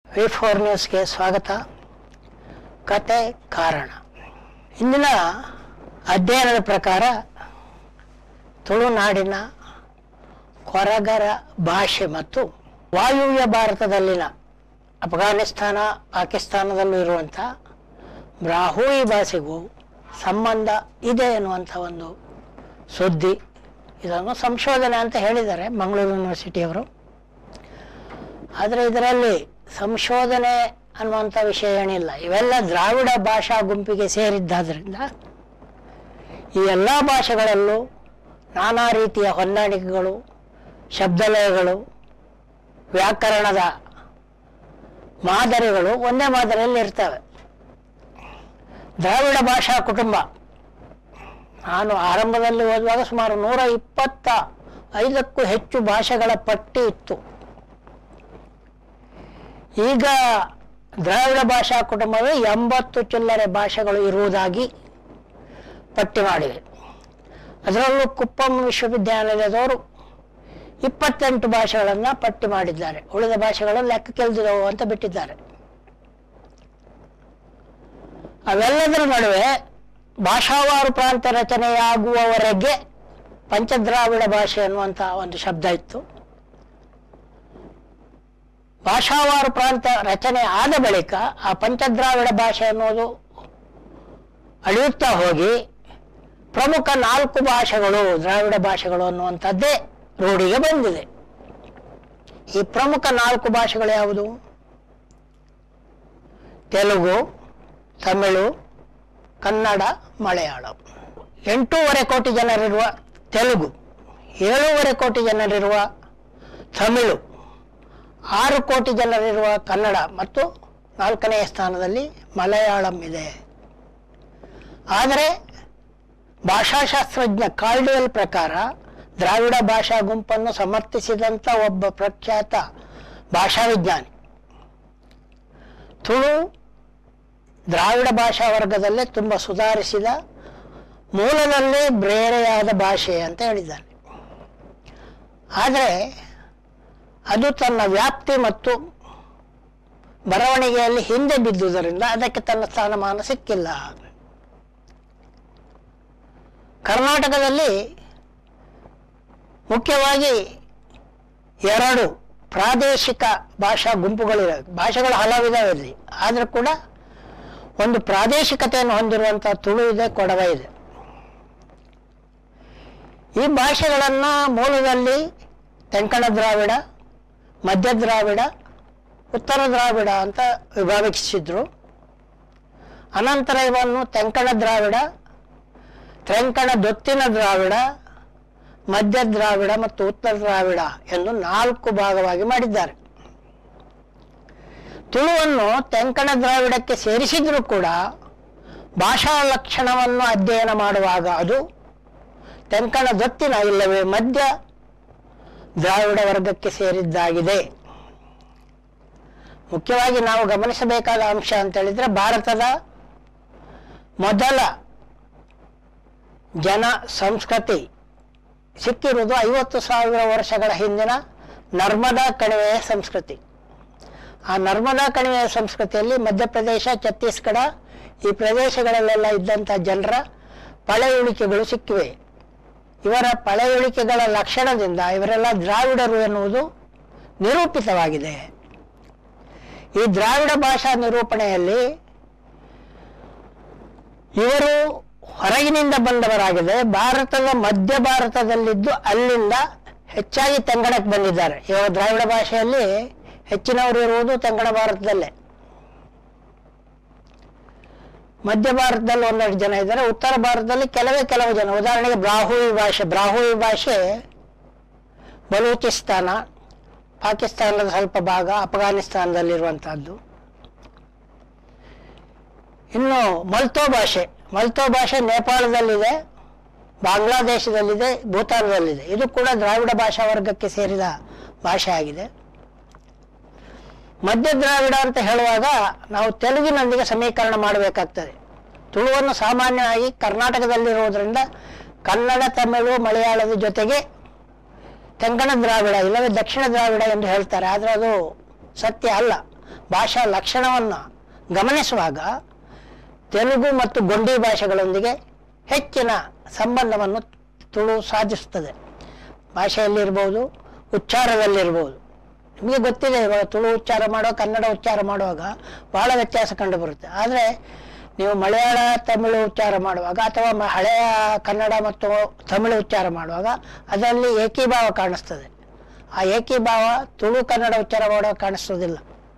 V4 ನ್ಯೂಸ್ಗೆ ಸ್ವಾಗತ. ಕತೆ ಕಾರಣ. ಇಂದಿನ ಅಧ್ಯಯನದ ಪ್ರಕಾರ ತುಳುನಾಡಿನ ಕೊರಗರ ಭಾಷೆ ಮತ್ತು ವಾಯುವ್ಯ ಭಾರತದಲ್ಲಿನ ಅಫ್ಘಾನಿಸ್ತಾನ, ಪಾಕಿಸ್ತಾನದಲ್ಲೂ ಇರುವಂಥ ಬ್ರಾಹೂಯಿ ಭಾಷೆಗೂ ಸಂಬಂಧ ಇದೆ ಎನ್ನುವಂಥ ಒಂದು ಸುದ್ದಿ. ಇದನ್ನು ಸಂಶೋಧನೆ ಅಂತ ಹೇಳಿದ್ದಾರೆ ಮಂಗಳೂರು ಯೂನಿವರ್ಸಿಟಿಯವರು. ಆದರೆ ಇದರಲ್ಲಿ ಸಂಶೋಧನೆ ಅನ್ನುವಂಥ ವಿಷಯ ಏನಿಲ್ಲ. ಇವೆಲ್ಲ ದ್ರಾವಿಡ ಭಾಷಾ ಗುಂಪಿಗೆ ಸೇರಿದ್ದಾದ್ರಿಂದ ಈ ಎಲ್ಲ ಭಾಷೆಗಳಲ್ಲೂ ನಾನಾ ರೀತಿಯ ಹೊಂದಾಣಿಕೆಗಳು, ಶಬ್ದಲಯಗಳು, ವ್ಯಾಕರಣದ ಮಾದರಿಗಳು ಒಂದೇ ಮಾದರಿಯಲ್ಲಿ ಇರ್ತವೆ. ದ್ರಾವಿಡ ಭಾಷಾ ಕುಟುಂಬ ನಾನು ಆರಂಭದಲ್ಲಿ ಓದುವಾಗ ಸುಮಾರು 125ಕ್ಕೂ ಹೆಚ್ಚು ಭಾಷೆಗಳ ಪಟ್ಟಿ ಇತ್ತು. ಈಗ ದ್ರಾವಿಡ ಭಾಷಾ ಕುಟುಂಬವೇ 80 ಚಿಲ್ಲರೆ ಭಾಷೆಗಳು ಇರುವುದಾಗಿ ಪಟ್ಟಿ ಮಾಡಿದೆ. ಅದರಲ್ಲೂ ಕುಪ್ಪಂ ವಿಶ್ವವಿದ್ಯಾನಿಲಯದವರು 28 ಭಾಷೆಗಳನ್ನು ಪಟ್ಟಿ ಮಾಡಿದ್ದಾರೆ. ಉಳಿದ ಭಾಷೆಗಳು ಲೆಕ್ಕಕ್ಕಿಳಿದಿದವು ಅಂತ ಬಿಟ್ಟಿದ್ದಾರೆ. ಅವೆಲ್ಲದರ ನಡುವೆ ಭಾಷಾವಾರು ಪ್ರಾಂತ ರಚನೆಯಾಗುವವರೆಗೆ ಪಂಚದ್ರಾವಿಡ ಭಾಷೆ ಅನ್ನುವಂಥ ಒಂದು ಶಬ್ದ ಇತ್ತು. ಭಾಷಾವಾರು ಪ್ರಾಂತ ರಚನೆ ಆದ ಬಳಿಕ ಆ ಪಂಚದ್ರಾವಿಡ ಭಾಷೆ ಅನ್ನೋದು ಅಳಿಯುತ್ತಾ ಹೋಗಿ ಪ್ರಮುಖ 4 ಭಾಷೆಗಳು ದ್ರಾವಿಡ ಭಾಷೆಗಳು ಅನ್ನುವಂಥದ್ದೇ ರೂಢಿಗೆ ಬಂದಿದೆ. ಈ ಪ್ರಮುಖ 4 ಭಾಷೆಗಳು ಯಾವುದು? ತೆಲುಗು, ತಮಿಳು, ಕನ್ನಡ, ಮಲಯಾಳಂ. 8.5 ಕೋಟಿ ಜನರಿರುವ ತೆಲುಗು, 7.5 ಕೋಟಿ ಜನರಿರುವ ತಮಿಳು, 6 ಕೋಟಿ ಜನರಿರುವ ಕನ್ನಡ ಮತ್ತು 4ನೇ ಸ್ಥಾನದಲ್ಲಿ ಮಲಯಾಳಂ ಇದೆ. ಆದರೆ ಭಾಷಾಶಾಸ್ತ್ರಜ್ಞ ಕಾಲ್ಡ್ವೆಲ್ ಪ್ರಕಾರ ದ್ರಾವಿಡ ಭಾಷಾ ಗುಂಪನ್ನು ಸಮರ್ಥಿಸಿದಂಥ ಒಬ್ಬ ಪ್ರಖ್ಯಾತ ಭಾಷಾ ವಿಜ್ಞಾನಿ, ತುಳು ದ್ರಾವಿಡ ಭಾಷಾ ವರ್ಗದಲ್ಲೇ ತುಂಬ ಸುಧಾರಿಸಿದ, ಮೂಲದಲ್ಲೇ ಬೇರೆಯಾದ ಭಾಷೆ ಅಂತ ಹೇಳಿದ್ದಾನೆ. ಆದರೆ ಅದು ತನ್ನ ವ್ಯಾಪ್ತಿ ಮತ್ತು ಬರವಣಿಗೆಯಲ್ಲಿ ಹಿಂದೆ ಬಿದ್ದುದರಿಂದ ಅದಕ್ಕೆ ತನ್ನ ಸ್ಥಾನಮಾನ ಸಿಕ್ಕಿಲ್ಲ. ಕರ್ನಾಟಕದಲ್ಲಿ ಮುಖ್ಯವಾಗಿ 2 ಪ್ರಾದೇಶಿಕ ಭಾಷಾ ಗುಂಪುಗಳಿವೆ. ಭಾಷೆಗಳು ಹಲವಿದಾವೆ ಇಲ್ಲಿ, ಆದರೂ ಕೂಡ ಒಂದು ಪ್ರಾದೇಶಿಕತೆಯನ್ನು ಹೊಂದಿರುವಂಥ ತುಳು ಇದೆ, ಕೊಡವ ಇದೆ. ಈ ಭಾಷೆಗಳನ್ನು ಮೂಲದಲ್ಲಿ ತೆಂಕಣ ದ್ರಾವಿಡ, ಮಧ್ಯ ದ್ರಾವಿಡ, ಉತ್ತರ ದ್ರಾವಿಡ ಅಂತ ವಿಭಾಗಿಸಿದ್ರು. ಅನಂತರ ಇವನ್ನು ತೆಂಕಣ ದ್ರಾವಿಡ, ತೆಂಕಣ ದೊತ್ತಿನ ದ್ರಾವಿಡ, ಮಧ್ಯ ದ್ರಾವಿಡ ಮತ್ತು ಉತ್ತರ ದ್ರಾವಿಡ ಎಂದು 4 ಭಾಗವಾಗಿ ಮಾಡಿದ್ದಾರೆ. ತುಳುವನ್ನು ತೆಂಕಣ ದ್ರಾವಿಡಕ್ಕೆ ಸೇರಿಸಿದ್ರೂ ಕೂಡ ಭಾಷಾ ಲಕ್ಷಣವನ್ನು ಅಧ್ಯಯನ ಮಾಡುವಾಗ ಅದು ತೆಂಕಣ ದೊತ್ತಿನ ಇಲ್ಲವೇ ಮಧ್ಯ ದ್ರಾವಿಡ ವರ್ಗಕ್ಕೆ ಸೇರಿದ್ದಾಗಿದೆ. ಮುಖ್ಯವಾಗಿ ನಾವು ಗಮನಿಸಬೇಕಾದ ಅಂಶ ಅಂತ ಹೇಳಿದ್ರೆ, ಭಾರತದ ಮೊದಲ ಜನ ಸಂಸ್ಕೃತಿ ಸಿಕ್ಕಿರುವುದು 50,000 ವರ್ಷಗಳ ಹಿಂದಿನ ನರ್ಮದಾ ಕಣಿವೆಯ ಸಂಸ್ಕೃತಿ. ಆ ನರ್ಮದಾ ಕಣಿವೆಯ ಸಂಸ್ಕೃತಿಯಲ್ಲಿ ಮಧ್ಯಪ್ರದೇಶ, ಛತ್ತೀಸ್ಗಢ ಈ ಪ್ರದೇಶಗಳಲ್ಲೆಲ್ಲ ಇದ್ದಂಥ ಜನರ ಪಳೆಯುಳಿಕೆಗಳು ಸಿಕ್ಕಿವೆ. ಇವರ ಪಳೆಯುಳಿಕೆಗಳ ಲಕ್ಷಣದಿಂದ ಇವರೆಲ್ಲ ದ್ರಾವಿಡರು ಎನ್ನುವುದು ನಿರೂಪಿತವಾಗಿದೆ. ಈ ದ್ರಾವಿಡ ಭಾಷಾ ನಿರೂಪಣೆಯಲ್ಲಿ ಇವರು ಹೊರಗಿನಿಂದ ಬಂದವರಾಗಿದೆ. ಭಾರತದ ಮಧ್ಯ ಭಾರತದಲ್ಲಿದ್ದು ಅಲ್ಲಿಂದ ಹೆಚ್ಚಾಗಿ ತೆಂಗಣಕ್ಕೆ ಬಂದಿದ್ದಾರೆ. ಇವಾಗ ದ್ರಾವಿಡ ಭಾಷೆಯಲ್ಲಿ ಹೆಚ್ಚಿನವರು ಇರುವುದು ತೆಂಗಣ ಭಾರತದಲ್ಲೇ. ಮಧ್ಯ ಭಾರತದಲ್ಲಿ 12 ಜನ ಇದ್ದಾರೆ. ಉತ್ತರ ಭಾರತದಲ್ಲಿ ಕೆಲವು ಜನ. ಉದಾಹರಣೆಗೆ ಬ್ರಾಹೂಯಿ ಭಾಷೆ ಬಲೂಚಿಸ್ತಾನ, ಪಾಕಿಸ್ತಾನದ ಸ್ವಲ್ಪ ಭಾಗ, ಅಫ್ಘಾನಿಸ್ತಾನದಲ್ಲಿರುವಂತಹದ್ದು. ಇನ್ನು ಮಲ್ತೋ ಭಾಷೆ ನೇಪಾಳದಲ್ಲಿದೆ, ಬಾಂಗ್ಲಾದೇಶದಲ್ಲಿದೆ, ಭೂತಾನದಲ್ಲಿದೆ. ಇದು ಕೂಡ ದ್ರಾವಿಡ ಭಾಷಾ ವರ್ಗಕ್ಕೆ ಸೇರಿದ ಭಾಷೆ ಆಗಿದೆ. ಮಧ್ಯ ದ್ರಾವಿಡ ಅಂತ ಹೇಳುವಾಗ ನಾವು ತೆಲುಗಿನೊಂದಿಗೆ ಸಮೀಕರಣ ಮಾಡಬೇಕಾಗ್ತದೆ. ತುಳುವನ್ನು ಸಾಮಾನ್ಯವಾಗಿ ಕರ್ನಾಟಕದಲ್ಲಿರುವುದರಿಂದ ಕನ್ನಡ, ತಮಿಳು, ಮಲಯಾಳದ ಜೊತೆಗೆ ತೆಂಕಣ ದ್ರಾವಿಡ ಇಲ್ಲವೇ ದಕ್ಷಿಣ ದ್ರಾವಿಡ ಎಂದು ಹೇಳ್ತಾರೆ. ಆದರೆ ಅದು ಸತ್ಯ ಅಲ್ಲ. ಭಾಷಾ ಲಕ್ಷಣವನ್ನು ಗಮನಿಸುವಾಗ ತೆಲುಗು ಮತ್ತು ಗೊಂಡಿ ಭಾಷೆಗಳೊಂದಿಗೆ ಹೆಚ್ಚಿನ ಸಂಬಂಧವನ್ನು ತುಳು ಸಾಧಿಸುತ್ತದೆ. ಭಾಷೆಯಲ್ಲಿರ್ಬೋದು, ಉಚ್ಚಾರದಲ್ಲಿರ್ಬೋದು. ನಿಮಗೆ ಗೊತ್ತಿದೆ, ಇವಾಗ ತುಳು ಉಚ್ಚಾರ ಮಾಡುವಾಗ ಕನ್ನಡ ಉಚ್ಚಾರ ಮಾಡುವಾಗ ಬಹಳ ವ್ಯತ್ಯಾಸ ಕಂಡುಬರುತ್ತೆ. ಆದರೆ ನೀವು ಮಲಯಾಳ ತಮಿಳು ಉಚ್ಚಾರ ಮಾಡುವಾಗ ಅಥವಾ ಹಳೆಯ ಕನ್ನಡ ಮತ್ತು ತಮಿಳು ಉಚ್ಚಾರ ಮಾಡುವಾಗ ಅದರಲ್ಲಿ ಏಕೀಭಾವ ಕಾಣಿಸ್ತದೆ. ಆ ಏಕೀಭಾವ ತುಳು ಕನ್ನಡ ಉಚ್ಚಾರ ಮಾಡುವಾಗ ಕಾಣಿಸೋದಿಲ್ಲ.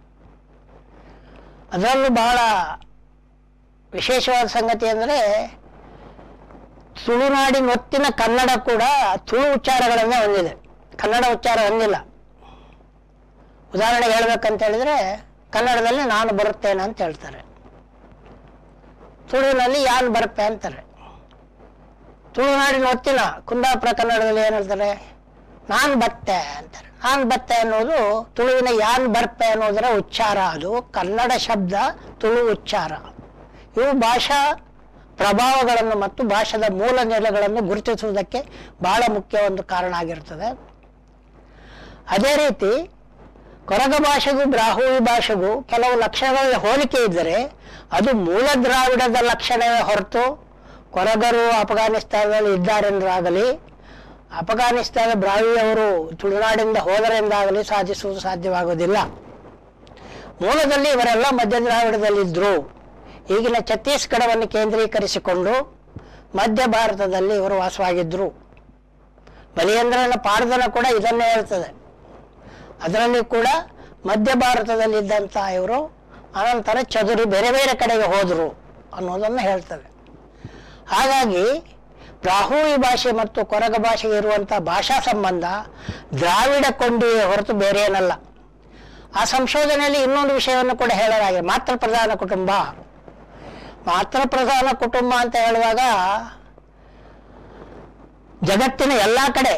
ಅದರಲ್ಲೂ ಬಹಳ ವಿಶೇಷವಾದ ಸಂಗತಿ ಅಂದರೆ ತುಳುನಾಡಿನ ಒತ್ತಿನ ಕನ್ನಡ ಕೂಡ ತುಳು ಉಚ್ಚಾರಗಳನ್ನೇ ಹೊಂದಿದೆ, ಕನ್ನಡ ಉಚ್ಚಾರ ಹೊಂದಿಲ್ಲ. ಉದಾಹರಣೆಗೆ ಹೇಳ್ಬೇಕಂತ ಹೇಳಿದ್ರೆ ಕನ್ನಡದಲ್ಲಿ ನಾನು ಬರುತ್ತೇನೆ ಅಂತ ಹೇಳ್ತಾರೆ, ತುಳುವಿನಲ್ಲಿ ಯಾನ್ ಬರ್ಪೆ ಅಂತಾರೆ. ತುಳುನಾಡಿನ ಒತ್ತಿನ ಕುಂದಾಪುರ ಕನ್ನಡದಲ್ಲಿ ಏನು ಹೇಳ್ತಾರೆ, ನಾನು ಬತ್ತೆ ಅಂತಾರೆ. ನಾನು ಬತ್ತೆ ಅನ್ನೋದು ತುಳುವಿನ ಯಾನ್ ಬರ್ಪೆ ಅನ್ನೋದರ ಉಚ್ಚಾರ, ಅದು ಕನ್ನಡ ಶಬ್ದ, ತುಳು ಉಚ್ಚಾರ. ಇವು ಭಾಷಾ ಪ್ರಭಾವಗಳನ್ನು ಮತ್ತು ಭಾಷಾದ ಮೂಲ ನೆಲೆಗಳನ್ನು ಗುರುತಿಸುವುದಕ್ಕೆ ಬಹಳ ಮುಖ್ಯ ಒಂದು ಕಾರಣ ಆಗಿರ್ತದೆ. ಅದೇ ರೀತಿ ಕೊರಗ ಭಾಷೆಗೂ ಬ್ರಾಹ್ಮಿ ಭಾಷೆಗೂ ಕೆಲವು ಲಕ್ಷಣಗಳ ಹೋಲಿಕೆ ಇದ್ದರೆ ಅದು ಮೂಲ ದ್ರಾವಿಡದ ಲಕ್ಷಣವೇ ಹೊರತು ಕೊರಗರು ಅಫ್ಘಾನಿಸ್ತಾನದಲ್ಲಿ ಇದ್ದಾರೆಂದಾಗಲಿ ಅಫ್ಘಾನಿಸ್ತಾನ ಬ್ರಾಹ್ಮಿಯವರು ತುಳುನಾಡಿಂದ ಹೋದರೆಂದಾಗಲಿ ಸಾಧಿಸುವುದು ಸಾಧ್ಯವಾಗುವುದಿಲ್ಲ. ಮೂಲದಲ್ಲಿ ಇವರೆಲ್ಲ ಮಧ್ಯ ದ್ರಾವಿಡದಲ್ಲಿದ್ದರು. ಈಗಿನ ಛತ್ತೀಸ್ಗಢವನ್ನು ಕೇಂದ್ರೀಕರಿಸಿಕೊಂಡು ಮಧ್ಯ ಭಾರತದಲ್ಲಿ ಇವರು ವಾಸವಾಗಿದ್ದರು. ಬಲಿಯೇಂದ್ರನ ಪಾಡ್ದನ ಕೂಡ ಇದನ್ನೇ ಹೇಳ್ತದೆ. ಅದರಲ್ಲಿ ಕೂಡ ಮಧ್ಯ ಭಾರತದಲ್ಲಿದ್ದಂಥ ಇವರು ಅನಂತರ ಚದುರಿ ಬೇರೆ ಬೇರೆ ಕಡೆಗೆ ಹೋದರು ಅನ್ನೋದನ್ನು ಹೇಳ್ತವೆ. ಹಾಗಾಗಿ ಬ್ರಾಹ್ಮಿ ಭಾಷೆ ಮತ್ತು ಕೊರಗ ಭಾಷೆಗೆ ಇರುವಂಥ ಭಾಷಾ ಸಂಬಂಧ ದ್ರಾವಿಡ ಕೊಂಡಿಯೇ ಹೊರತು ಬೇರೆ ಏನಲ್ಲ. ಆ ಸಂಶೋಧನೆಯಲ್ಲಿ ಇನ್ನೊಂದು ವಿಷಯವನ್ನು ಕೂಡ ಹೇಳಲಾಗಿದೆ, ಮಾತೃ ಪ್ರಧಾನ ಕುಟುಂಬ. ಮಾತೃ ಪ್ರಧಾನ ಕುಟುಂಬ ಅಂತ ಹೇಳುವಾಗ ಜಗತ್ತಿನ ಎಲ್ಲ ಕಡೆ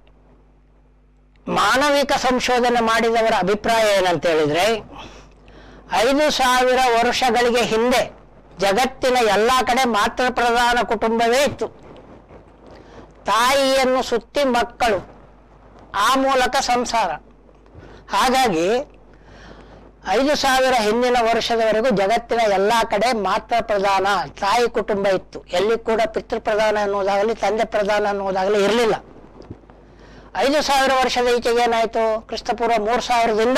ಮಾನವಿಕ ಸಂಶೋಧನೆ ಮಾಡಿದವರ ಅಭಿಪ್ರಾಯ ಏನಂತ ಹೇಳಿದ್ರೆ 5,000 ವರ್ಷಗಳಿಗೆ ಹಿಂದೆ ಜಗತ್ತಿನ ಎಲ್ಲ ಕಡೆ ಮಾತೃ ಪ್ರಧಾನ ಕುಟುಂಬವೇ ಇತ್ತು. ತಾಯಿಯನ್ನು ಸುತ್ತಿ ಮಕ್ಕಳು, ಆ ಮೂಲಕ ಸಂಸಾರ. ಹಾಗಾಗಿ 5,000 ಹಿಂದಿನ ವರ್ಷದವರೆಗೂ ಜಗತ್ತಿನ ಎಲ್ಲ ಕಡೆ ಮಾತೃ ಪ್ರಧಾನ ತಾಯಿ ಕುಟುಂಬ ಇತ್ತು. ಎಲ್ಲಿ ಕೂಡ ಪಿತೃ ಪ್ರಧಾನ ಅನ್ನೋದಾಗಲಿ ತಂದೆ ಪ್ರಧಾನ ಅನ್ನೋದಾಗಲಿ ಇರಲಿಲ್ಲ. 5,000 ವರ್ಷದ ಈಚೆಗೆ ಏನಾಯಿತು, ಕ್ರಿಸ್ತಪೂರ್ವ 3,000ದಿಂದ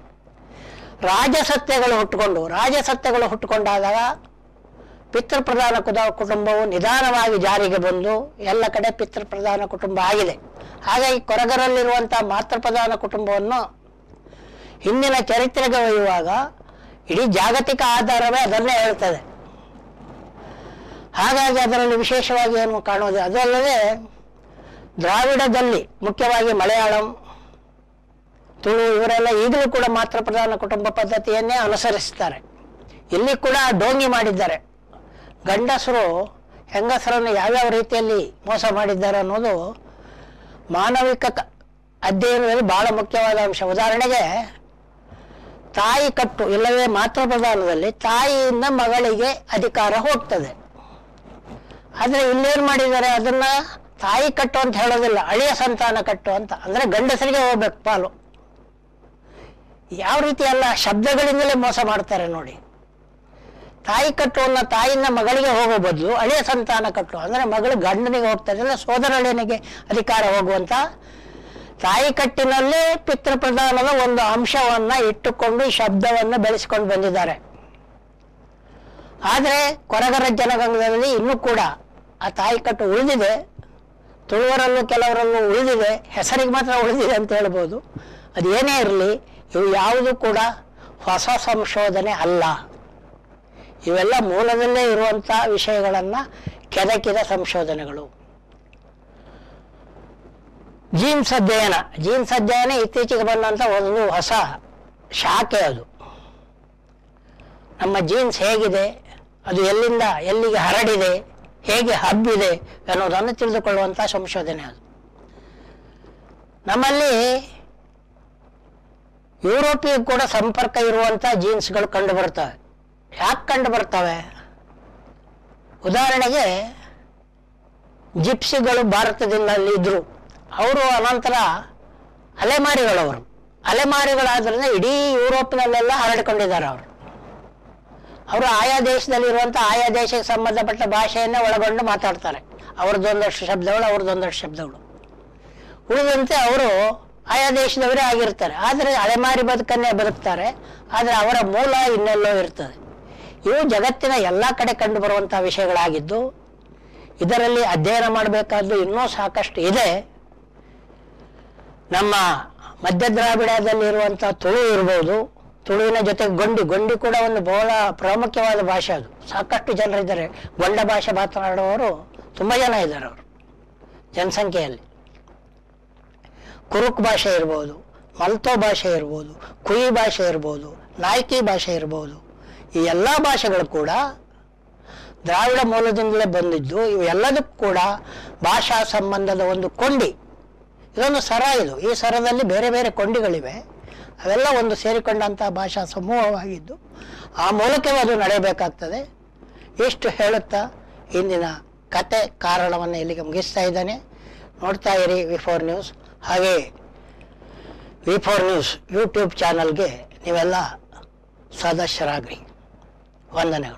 ರಾಜಸತ್ಯಗಳು ಹುಟ್ಟುಕೊಂಡಾದಾಗ ಪಿತೃಪ್ರಧಾನ ಕುಟುಂಬವು ನಿಧಾನವಾಗಿ ಜಾರಿಗೆ ಬಂದು ಎಲ್ಲ ಕಡೆ ಪಿತೃಪ್ರಧಾನ ಕುಟುಂಬ ಆಗಿದೆ. ಹಾಗಾಗಿ ಕೊರಗರಲ್ಲಿರುವಂಥ ಮಾತೃಪ್ರಧಾನ ಕುಟುಂಬವನ್ನು ಹಿಂದಿನ ಚರಿತ್ರೆಗೆ ಒಯ್ಯುವಾಗ ಇಡೀ ಜಾಗತಿಕ ಆಧಾರವೇ ಅದನ್ನೇ ಹೇಳ್ತದೆ. ಹಾಗಾಗಿ ಅದರಲ್ಲಿ ವಿಶೇಷವಾಗಿ ಏನು ಕಾಣೋದು, ಅದಲ್ಲದೆ ದ್ರಾವಿಡದಲ್ಲಿ ಮುಖ್ಯವಾಗಿ ಮಲಯಾಳಂ, ತುಳು ಇವರೆಲ್ಲ ಈಗಲೂ ಕೂಡ ಮಾತೃಪ್ರಧಾನ ಕುಟುಂಬ ಪದ್ಧತಿಯನ್ನೇ ಅನುಸರಿಸ್ತಾರೆ. ಇಲ್ಲಿ ಕೂಡ ಡೋಂಗಿ ಮಾಡಿದ್ದಾರೆ. ಗಂಡಸರು ಹೆಂಗಸರನ್ನು ಯಾವ್ಯಾವ ರೀತಿಯಲ್ಲಿ ಮೋಸ ಮಾಡಿದ್ದಾರೆ ಅನ್ನೋದು ಮಾನವಿಕ ಅಧ್ಯಯನದಲ್ಲಿ ಬಹಳ ಮುಖ್ಯವಾದ ಅಂಶ. ಉದಾಹರಣೆಗೆ ತಾಯಿ ಕಟ್ಟು ಇಲ್ಲವೇ ಮಾತೃಪ್ರಧಾನದಲ್ಲಿ ತಾಯಿಯಿಂದ ಮಗಳಿಗೆ ಅಧಿಕಾರ ಹೋಗ್ತದೆ. ಆದರೆ ಇಲ್ಲೇನು ಮಾಡಿದ್ದಾರೆ, ಅದನ್ನ ತಾಯಿ ಕಟ್ಟು ಅಂತ ಹೇಳೋದಿಲ್ಲ, ಅಳಿಯ ಸಂತಾನ ಕಟ್ಟು ಅಂತ. ಅಂದ್ರೆ ಗಂಡಸರಿಗೆ ಹೋಗ್ಬೇಕು ಪಾಲು. ಯಾವ ರೀತಿ ಎಲ್ಲ ಶಬ್ದಗಳಿಂದಲೇ ಮೋಸ ಮಾಡ್ತಾರೆ ನೋಡಿ. ತಾಯಿ ಕಟ್ಟು ಅನ್ನೋ ತಾಯಿಯಿಂದ ಮಗಳಿಗೆ ಹೋಗೋ ಬದಲು ಅಳಿಯ ಸಂತಾನ ಕಟ್ಟು ಅಂದ್ರೆ ಮಗಳು ಗಂಡನಿಗೆ ಹೋಗ್ತದೆ, ಇಲ್ಲ ಸೋದರಳಿಯನಿಗೆ ಅಧಿಕಾರ ಹೋಗುವಂತ ತಾಯಿ ಕಟ್ಟಿನಲ್ಲೇ ಪಿತೃಪ್ರಧಾನದ ಒಂದು ಅಂಶವನ್ನ ಇಟ್ಟುಕೊಂಡು ಈ ಶಬ್ದವನ್ನು ಬೆಳೆಸಿಕೊಂಡು ಬಂದಿದ್ದಾರೆ. ಆದರೆ ಕೊರಗರ ಜನಗಂಗದಲ್ಲಿ ಇನ್ನೂ ಕೂಡ ಆ ತಾಯಿ ಕಟ್ಟು ಉಳಿದಿದೆ. ತುಳುವರಲ್ಲೂ ಕೆಲವರಲ್ಲೂ ಉಳಿದಿದೆ, ಹೆಸರಿಗೆ ಮಾತ್ರ ಉಳಿದಿದೆ ಅಂತ ಹೇಳ್ಬೋದು. ಅದೇನೇ ಇರಲಿ, ಇವು ಯಾವುದು ಕೂಡ ಹೊಸ ಸಂಶೋಧನೆ ಅಲ್ಲ. ಇವೆಲ್ಲ ಮೂಲದಲ್ಲೇ ಇರುವಂಥ ವಿಷಯಗಳನ್ನು ಕೆದಕಿದ ಸಂಶೋಧನೆಗಳು. ಜೀನ್ಸ್ ಅಧ್ಯಯನ ಇತ್ತೀಚೆಗೆ ಬಂದಂಥ ಒಂದು ಹೊಸ ಶಾಖೆ. ಅದು ನಮ್ಮ ಜೀನ್ಸ್ ಹೇಗಿದೆ, ಅದು ಎಲ್ಲಿಂದ ಎಲ್ಲಿಗೆ ಹರಡಿದೆ, ಹೇಗೆ ಹಬ್ಬಿದೆ ಅನ್ನೋದನ್ನು ತಿಳಿದುಕೊಳ್ಳುವಂಥ ಸಂಶೋಧನೆ. ಅದು ನಮ್ಮಲ್ಲಿ ಯುರೋಪಿಗೆ ಕೂಡ ಸಂಪರ್ಕ ಇರುವಂಥ ಜೀನ್ಸ್ಗಳು ಕಂಡು ಬರ್ತವೆ. ಯಾಕೆ ಕಂಡು ಬರ್ತವೆ? ಉದಾಹರಣೆಗೆ ಜಿಪ್ಸಿಗಳು ಭಾರತದಲ್ಲಿ ಇದ್ರು. ಅವರು ಅನಂತರ ಅಲೆಮಾರಿಗಳಾದ್ರಿಂದ ಇಡೀ ಯುರೋಪ್ನಲ್ಲೆಲ್ಲ ಹರಡಿಕೊಂಡಿದ್ದಾರೆ ಅವರು ಆಯಾ ದೇಶದಲ್ಲಿರುವಂಥ ಆಯಾ ದೇಶಕ್ಕೆ ಸಂಬಂಧಪಟ್ಟ ಭಾಷೆಯನ್ನೇ ಒಳಗೊಂಡು ಮಾತಾಡ್ತಾರೆ. ಅವ್ರದ್ದೊಂದಷ್ಟು ಶಬ್ದಗಳು, ಅವ್ರದ್ದೊಂದಷ್ಟು ಶಬ್ದಗಳು. ಉಳಿದಂತೆ ಅವರು ಆಯಾ ದೇಶದವರೇ ಆಗಿರ್ತಾರೆ. ಆದರೆ ಅಲೆಮಾರಿ ಬದುಕನ್ನೇ ಬದುಕ್ತಾರೆ. ಆದರೆ ಅವರ ಮೂಲ ಇನ್ನೆಲ್ಲೋ ಇರ್ತದೆ. ಇವು ಜಗತ್ತಿನ ಎಲ್ಲ ಕಡೆ ಕಂಡು ಬರುವಂಥ ವಿಷಯಗಳಾಗಿದ್ದು, ಇದರಲ್ಲಿ ಅಧ್ಯಯನ ಮಾಡಬೇಕಾದ್ದು ಇನ್ನೂ ಸಾಕಷ್ಟು ಇದೆ. ನಮ್ಮ ಮಧ್ಯ ದ್ರಾವಿಡದಲ್ಲಿರುವಂಥ ತುಳು ಇರ್ಬೋದು, ತುಳುವಿನ ಜೊತೆಗೆ ಗೊಂಡಿ ಕೂಡ ಒಂದು ಬಹಳ ಪ್ರಾಮುಖ್ಯವಾದ ಭಾಷೆ. ಅದು ಸಾಕಷ್ಟು ಜನರಿದ್ದಾರೆ. ಗೊಂಡ ಭಾಷೆ ಮಾತನಾಡುವವರು ತುಂಬ ಜನ ಇದ್ದಾರೆ. ಅವರು ಜನಸಂಖ್ಯೆಯಲ್ಲಿ ಕುರುಕ್ ಭಾಷೆ ಇರ್ಬೋದು, ಮಲ್ತೋ ಭಾಷೆ ಇರ್ಬೋದು, ಕುಯಿ ಭಾಷೆ ಇರ್ಬೋದು, ನಾಯ್ಕಿ ಭಾಷೆ ಇರ್ಬೋದು. ಈ ಎಲ್ಲ ಭಾಷೆಗಳು ಕೂಡ ದ್ರಾವಿಡ ಮೂಲದಿಂದಲೇ ಬಂದಿದ್ದು. ಇವೆಲ್ಲದಕ್ಕೂ ಕೂಡ ಭಾಷಾ ಸಂಬಂಧದ ಒಂದು ಕೊಂಡಿ, ಇದೊಂದು ಸರ. ಈ ಸರದಲ್ಲಿ ಬೇರೆ ಬೇರೆ ಕೊಂಡಿಗಳಿವೆ. ಅವೆಲ್ಲ ಒಂದು ಸೇರಿಕೊಂಡಂಥ ಭಾಷಾ ಸಮೂಹವಾಗಿದ್ದು ಆ ಮೂಲಕವೇ ಅದು ನಡೆಯಬೇಕಾಗ್ತದೆ. ಇಷ್ಟು ಹೇಳುತ್ತಾ ಇಂದಿನ ಕತೆ ಕಾರಣವನ್ನು ಇಲ್ಲಿಗೆ ಮುಗಿಸ್ತಾ ಇದ್ದಾನೆ. ನೋಡ್ತಾ ಇರಿ V4 ನ್ಯೂಸ್. ಹಾಗೆ V4 ನ್ಯೂಸ್ ಯೂಟ್ಯೂಬ್ ಚಾನಲ್ಗೆ ನೀವೆಲ್ಲ ಸದಸ್ಯರಾಗ್ರಿ. ವಂದನೆಗಳು.